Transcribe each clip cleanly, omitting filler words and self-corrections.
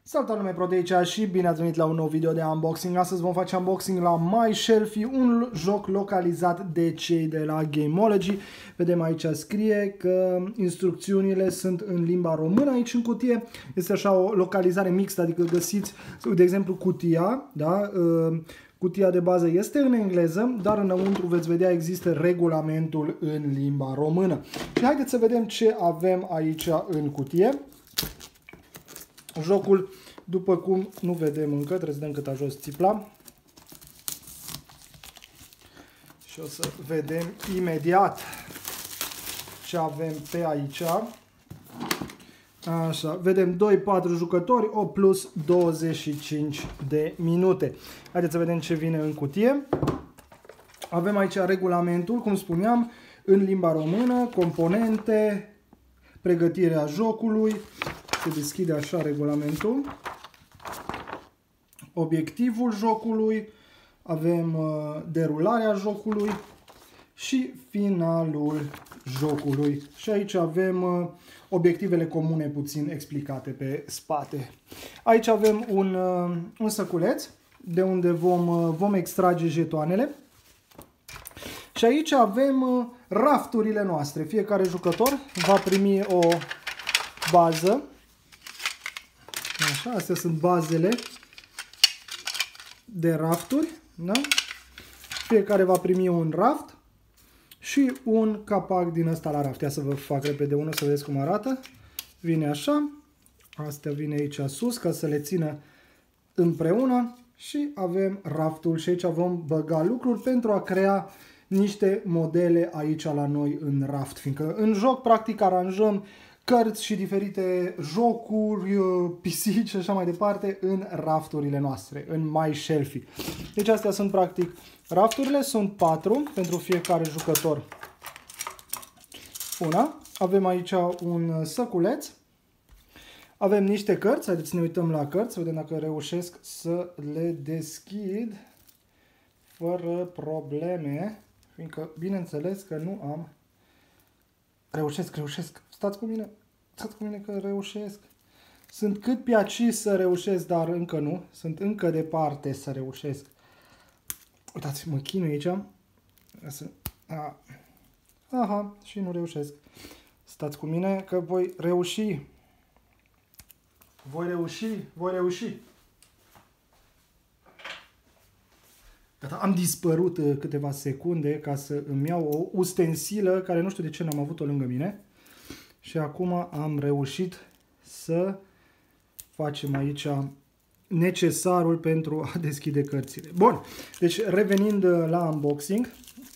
Salutare lume Pro de aici și bine ați venit la un nou video de unboxing. Astăzi vom face unboxing la My Shelfie, un joc localizat de cei de la Gameology. Vedem aici scrie că instrucțiunile sunt în limba română aici în cutie. Este așa o localizare mixtă, adică găsiți, de exemplu, cutia, da? Cutia de bază este în engleză, dar înăuntru veți vedea există regulamentul în limba română. Și haideți să vedem ce avem aici în cutie. Jocul, după cum nu vedem încă, trebuie să dăm cât a jos țipla. Și o să vedem imediat ce avem pe aici. Așa, vedem 2-4 jucători, 8 plus 25 de minute. Haideți să vedem ce vine în cutie. Avem aici regulamentul, cum spuneam, în limba română, componente, pregătirea jocului. Se deschide așa regulamentul. Obiectivul jocului, avem derularea jocului și finalul jocului. Și aici avem obiectivele comune puțin explicate pe spate. Aici avem un săculeț de unde vom extrage jetoanele. Și aici avem rafturile noastre. Fiecare jucător va primi o bază. Așa, astea sunt bazele de rafturi. Da? Fiecare va primi un raft și un capac din ăsta la raft. Ia să vă fac repede unul să vedeți cum arată. Vine așa. Astea vine aici sus ca să le țină împreună. Și avem raftul și aici vom băga lucruri pentru a crea niște modele aici la noi în raft. Fiindcă în joc practic aranjăm cărți și diferite jocuri, pisici și așa mai departe în rafturile noastre, în My Shelfie. Deci astea sunt practic rafturile, sunt 4 pentru fiecare jucător. Una. Avem aici un săculeț. Avem niște cărți, haideți să ne uităm la cărți, să vedem dacă reușesc să le deschid fără probleme, fiindcă bineînțeles că nu am... Reușesc. Stați cu mine că reușesc. Sunt cât pe aici să reușesc, dar încă nu. Sunt încă departe să reușesc. Uitați, mă chinui aici. Aha, și nu reușesc. Stați cu mine că voi reuși. Voi reuși. Gata, am dispărut câteva secunde ca să îmi iau o ustensilă care nu știu de ce n-am avut-o lângă mine. Și acum am reușit să facem aici necesarul pentru a deschide cărțile. Bun, deci revenind la unboxing,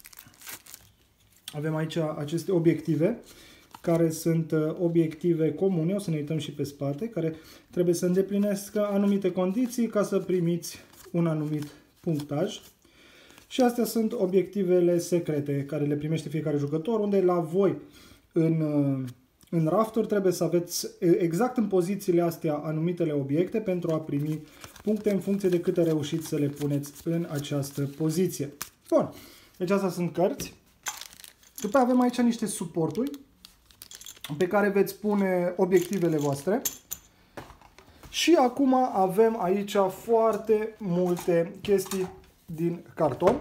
avem aici aceste obiective, care sunt obiective comune, o să ne uităm și pe spate, care trebuie să îndeplinească anumite condiții ca să primiți un anumit punctaj. Și astea sunt obiectivele secrete care le primește fiecare jucător, unde la voi în rafturi trebuie să aveți exact în pozițiile astea anumitele obiecte pentru a primi puncte în funcție de câte reușiți să le puneți în această poziție. Bun, deci astea sunt cărți. După avem aici niște suporturi pe care veți pune obiectivele voastre. Și acum avem aici foarte multe chestii din carton.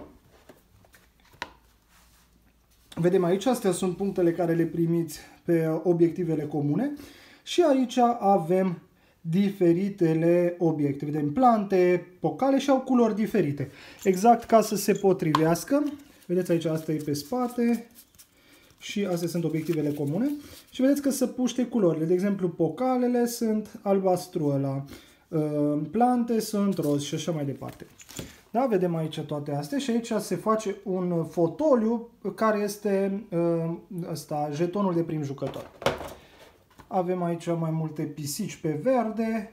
Vedem aici, astea sunt punctele care le primiți pe obiectivele comune. Și aici avem diferitele obiecte. Vedem plante, pocale și au culori diferite. Exact ca să se potrivească. Vedeți aici, asta e pe spate. Și astea sunt obiectivele comune. Și vedeți că se puște culorile. De exemplu, pocalele sunt albastru ăla. Plante sunt roz și așa mai departe. Da, vedem aici toate astea și aici se face un fotoliu care este jetonul de prim jucător. Avem aici mai multe pisici pe verde,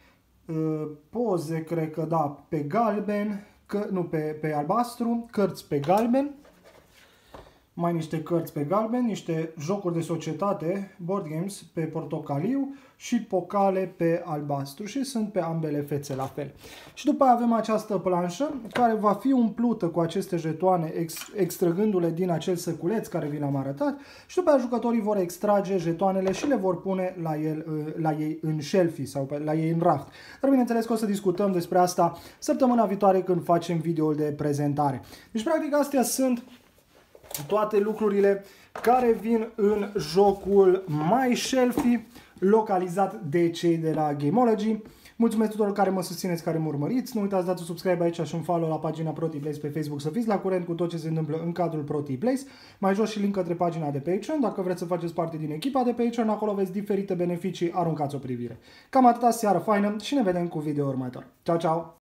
poze, cred că da, pe galben, nu pe albastru, cărți pe galben mai niște cărți pe galben, niște jocuri de societate, board games pe portocaliu și pocale pe albastru și sunt pe ambele fețe la fel. Și după aia avem această planșă care va fi umplută cu aceste jetoane extrăgându-le din acel săculeț care vi l-am arătat și după aia jucătorii vor extrage jetoanele și le vor pune la ei în shelfie sau la ei în raft. Dar bineînțeles că o să discutăm despre asta săptămâna viitoare când facem videoul de prezentare. Deci practic astea sunt toate lucrurile care vin în jocul My Shelfie, localizat de cei de la Gameology. Mulțumesc tuturor care mă susțineți, care mă urmăriți. Nu uitați, dați un subscribe aici și un follow la pagina ProTPlays pe Facebook să fiți la curent cu tot ce se întâmplă în cadrul ProTPlays. Mai jos și link către pagina de Patreon. Dacă vreți să faceți parte din echipa de Patreon, acolo aveți diferite beneficii, aruncați o privire. Cam atâta, seară faină și ne vedem cu video următor. Ciao, ciao!